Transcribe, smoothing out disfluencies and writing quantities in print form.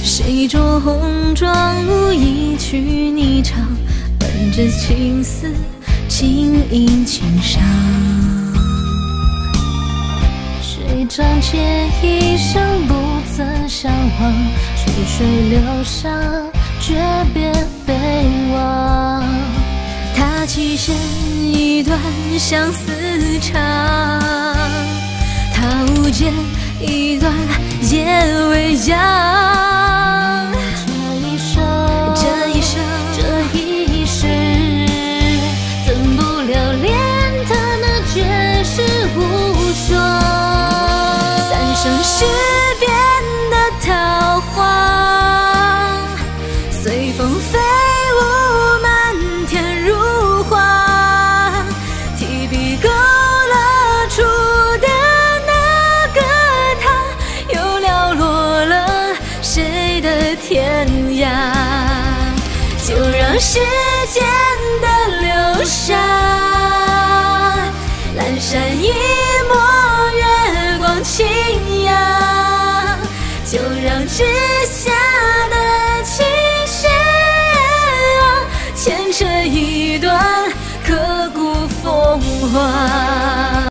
谁着红妆舞一曲霓裳，伴着青丝轻吟轻伤。谁仗剑一生不曾相忘，细水流觞，诀别飞往。他期限一段相思长，他无间一段夜未央。这一生，这一世，怎不留恋他那绝世无双。三生石边的桃花，随风飞舞，漫天如画。提笔勾勒出的那个他，又寥落了谁的天涯？就让时间